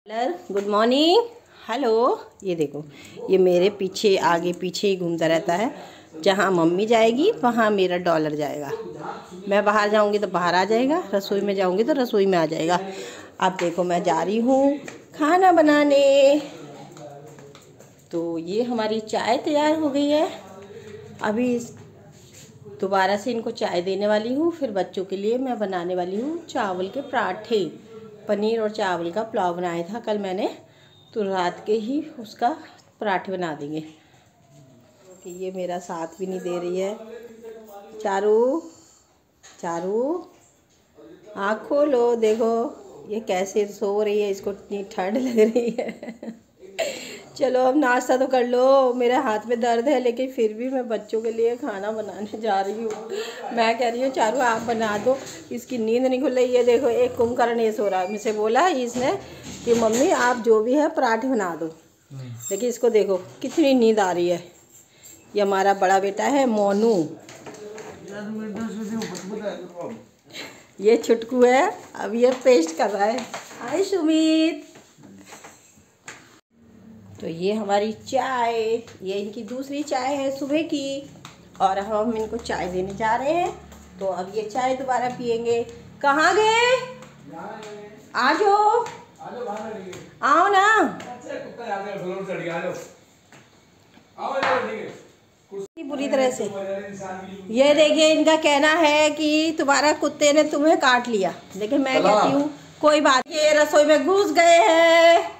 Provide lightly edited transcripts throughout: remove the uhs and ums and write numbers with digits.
Good morning. Hello. ये देखो, ये मेरे पीछे आगे पीछे ही घूमता रहता है। जहाँ मम्मी जाएगी वहाँ मेरा डॉलर जाएगा। मैं बाहर जाऊँगी तो बाहर आ जाएगा, रसोई में जाऊँगी तो रसोई में आ जाएगा। अब देखो मैं जा रही हूँ खाना बनाने। तो ये हमारी चाय तैयार हो गई है। अभी दोबारा से इनको चाय देने वाली हूँ। फिर बच्चों के लिए मैं बनाने वाली हूँ चावल के पराठे। पनीर और चावल का पुलाव बनाया था कल मैंने, तो रात के ही उसका पराठे बना देंगे। कि ये मेरा साथ भी नहीं दे रही है। चारू चारू आँख खोलो, देखो ये कैसे सो रही है, इसको इतनी ठंड लग रही है। चलो अब नाश्ता तो कर लो। मेरे हाथ में दर्द है लेकिन फिर भी मैं बच्चों के लिए खाना बनाने जा रही हूँ। मैं कह रही हूँ चारू आप बना दो, इसकी नींद नहीं खुल रही है। देखो एक कुंभकर्ण ये सो रहा है। मुझसे बोला इसने कि मम्मी आप जो भी है पराठे बना दो, लेकिन इसको देखो कितनी नींद आ रही है। ये हमारा बड़ा बेटा है मोनू, ये छुटकू है। अब ये पेस्ट कर रहा है। हाय सुमित। तो ये हमारी चाय, ये इनकी दूसरी चाय है सुबह की, और हम इनको चाय देने जा रहे हैं। तो अब ये चाय दोबारा पियेंगे। कहाँ गए? आ जाओ, आओ ना। बुरी तरह से ये देखिए, इनका कहना है कि तुम्हारा कुत्ते ने तुम्हें काट लिया, लेकिन मैं कहती हूँ कोई बात। ये रसोई में घुस गए हैं,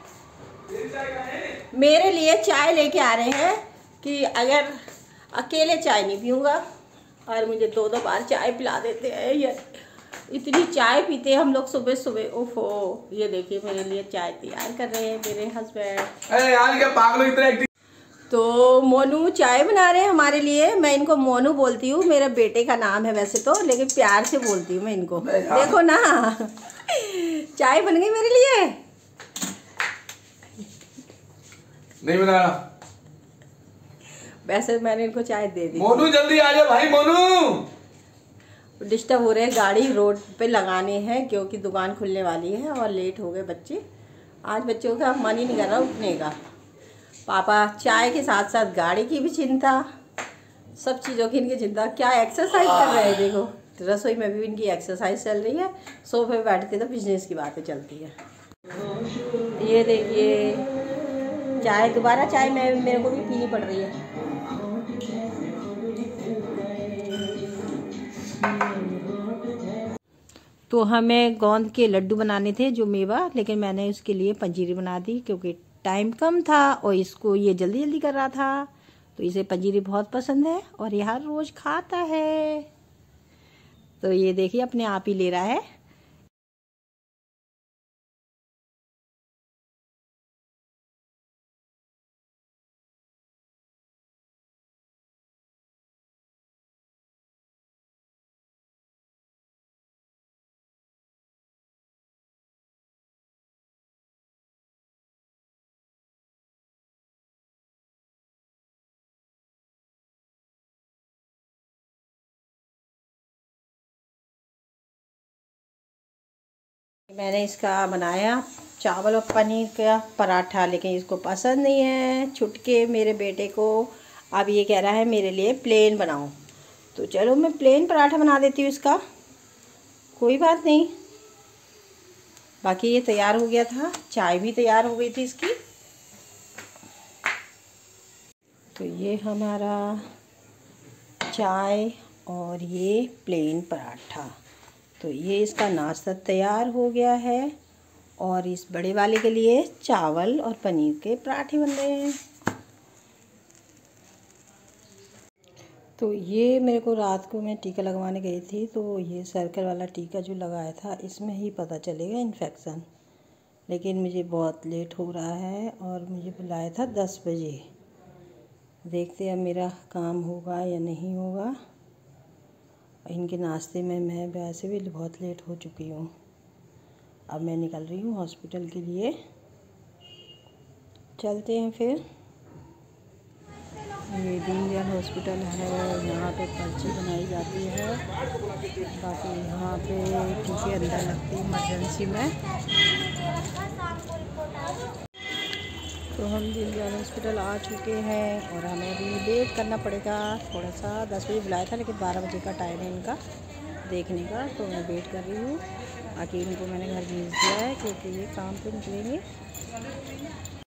मेरे लिए चाय लेके आ रहे हैं कि अगर अकेले चाय नहीं पीऊँगा, और मुझे दो बार चाय पिला देते हैं। ये इतनी चाय पीते हैं हम लोग सुबह सुबह। ओफो, ये देखिए मेरे लिए चाय तैयार कर रहे हैं मेरे हस्बैंड। तो मोनू चाय बना रहे हैं हमारे लिए। मैं इनको मोनू बोलती हूँ, मेरे बेटे का नाम है वैसे तो, लेकिन प्यार से बोलती हूँ मैं इनको। देखो ना, चाय बन गई मेरे लिए। नहीं बनाया, वैसे मैंने इनको चाय दे दी। मोनू जल्दी आ जा भाई, मोनू डिस्टर्ब हो रहे हैं। गाड़ी रोड पे लगाने हैं क्योंकि दुकान खुलने वाली है और लेट हो गए बच्चे। आज बच्चों का मन ही नहीं कर रहा उठने का। पापा चाय के साथ साथ गाड़ी की भी चिंता, सब चीज़ों की इनकी चिंता। क्या एक्सरसाइज कर रहे हैं देखो, रसोई में भी इनकी एक्सरसाइज चल रही है। सोफे पे बैठते तो बिजनेस की बातें चलती है। ये देखिए चाय, दोबारा चाय मेरे को भी पीनी पड़ रही है। तो हमें गोंद के लड्डू बनाने थे जो मेवा, लेकिन मैंने उसके लिए पंजीरी बना दी क्योंकि टाइम कम था और इसको ये जल्दी जल्दी कर रहा था। तो इसे पंजीरी बहुत पसंद है और यह हर रोज खाता है। तो ये देखिए अपने आप ही ले रहा है। मैंने इसका बनाया चावल और पनीर का पराठा, लेकिन इसको पसंद नहीं है छुटके मेरे बेटे को। अब ये कह रहा है मेरे लिए प्लेन बनाओ। तो चलो मैं प्लेन पराठा बना देती हूँ इसका, कोई बात नहीं। बाकी ये तैयार हो गया था, चाय भी तैयार हो गई थी इसकी। तो ये हमारा चाय और ये प्लेन पराठा। तो ये इसका नाश्ता तैयार हो गया है, और इस बड़े वाले के लिए चावल और पनीर के पराठे बन रहे हैं। तो ये मेरे को रात को मैं टीका लगवाने गई थी, तो ये सर्कल वाला टीका जो लगाया था इसमें ही पता चलेगा इन्फेक्शन, लेकिन मुझे बहुत लेट हो रहा है और मुझे बुलाया था 10 बजे। देखते हैं मेरा काम होगा या नहीं होगा। इनके नाश्ते में मैं वैसे भी बहुत लेट हो चुकी हूँ। अब मैं निकल रही हूँ हॉस्पिटल के लिए। चलते हैं फिर। ये दीनदयाल हॉस्पिटल है, यहाँ पे पर्ची बनाई जाती है। बाकी यहाँ पे टीके अंदर लगती है इमरजेंसी में। तो हम दीनदयाल हॉस्पिटल आ चुके हैं और हमें अभी वेट करना पड़ेगा थोड़ा सा। 10 बजे बुलाया था लेकिन 12 बजे का टाइम है इनका देखने का, तो मैं वेट कर रही हूँ। बाकी इनको मैंने घर भेज दिया है क्योंकि ये काम पे निकलेंगे।